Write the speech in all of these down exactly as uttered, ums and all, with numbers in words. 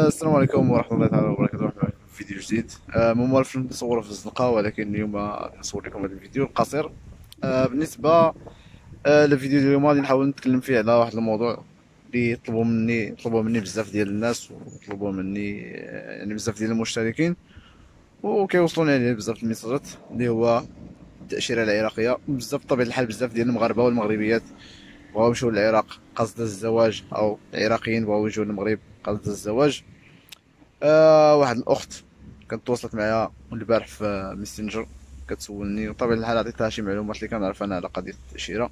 السلام عليكم ورحمة الله تعالى وبركاته. مرحبا بكم في فيديو جديد. آه، ما موالف نصوره في الزنقة، ولكن اليوم نصور لكم هذا الفيديو القصير. آه، بالنسبة آه، للفيديو اليوم غادي نحاول نتكلم فيه على واحد الموضوع اللي طلبوا مني طلبوا مني بزاف ديال الناس، وطلبوا مني آه، يعني بزاف ديال المشتركين، وكيوصلوني عليه بزاف الميساجات، اللي هو التأشيرة العراقية. بزاف بطبيعة الحال بزاف ديال المغاربة والمغربيات بغاو يمشيو للعراق قصد الزواج، او العراقيين بغاو يجيو للمغرب قصد الزواج. آه واحد الاخت كانت تواصلت معايا البارح في ميسنجر، كتسولني، وطبعا الحال عطيتها شي معلومات اللي كنعرف انا على قضيه التاشيره،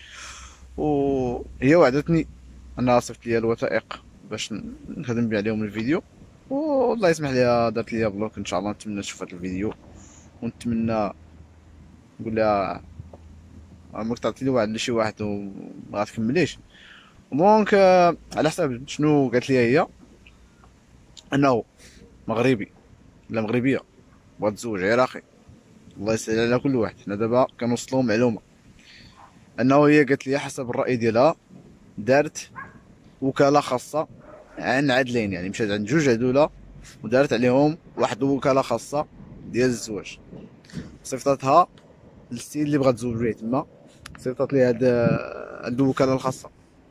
وهي وعدتني انها صيفط لي الوثائق باش نخدم بها عليهم الفيديو. والله يسمح ليها دارت لي بلوك. ان شاء الله نتمنى تشوف هذا الفيديو، ونتمنى نقول لها عمرك تعطي لي وعد لشي واحد وما غتكمليش. دونك آه، على حساب شنو قالت لي هي، انه مغربي لا مغربيه بغات تزوج عراقي. الله يسهل على كل واحد. حنا دابا كنوصلو معلومه انه هي قالت لي حسب الراي ديالها دارت وكاله خاصه عن عدلين، يعني مشات عند جوج عدوله ودارت عليهم واحد الوكاله خاصه ديال الزواج. صيفطاتها للسيد اللي بغات تزوج به تما، صيفطات ليه هاد هاد الوكاله الخاصه.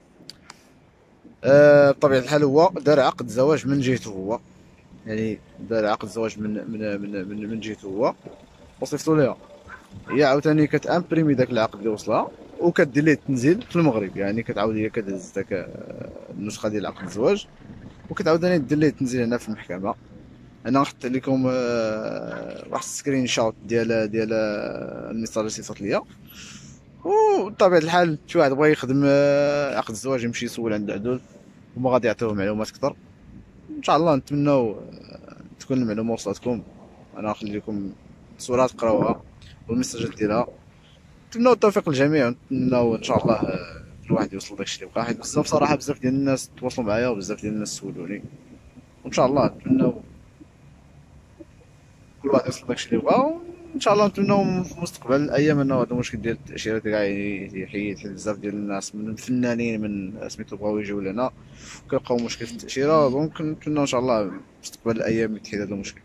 أه بطبيعه الحال هو دار عقد زواج من جهته هو، يعني دار عقد زواج من من من من, من جهته هو، وصيفطو ليها. هي عاوتاني كتامبريمي داك العقد اللي وصلها وكدير ليه التنزيل في المغرب، يعني كتعاود هي كدهز داك آه، النسخه ديال عقد الزواج، وكتعاوداني دير ليه التنزيل هنا في المحكمه. انا نحط لكم آه، واحد السكرين شوت ديال ديال آه، الميساج اللي صيفط ليا. وبطبيعه الحال شي واحد بغى يخدم آه، عقد الزواج يمشي يسول عند العدول، هما غادي يعطيوه معلومات اكثر. ان شاء الله نتمنوا آه، تكون المعلومه وصلتكم. انا نخلي لكم الصورات تقراوها والمساجات ديالها. نتمنوا التوفيق للجميع، ونتمنوا ان شاء الله آه، كل واحد يوصل داكشي اللي بغا، حيت بزاف صراحه بزاف ديال الناس تواصلوا معايا وبزاف ديال الناس سولوني. وان شاء الله نتمنوا كل واحد يوصل داكشي اللي بغا. وان شاء الله نتمنوا في المستقبل الايام انه هذا المشكل ديال التاشيرات كاع يحيد، حيت بزاف ديال الناس من الفنانين من سميتو بغاو يجيو لهنا وكيلقاو مشكل في التاشيره. دونك نتمنى ان شاء الله في مستقبل الايام يتحل هذا المشكل.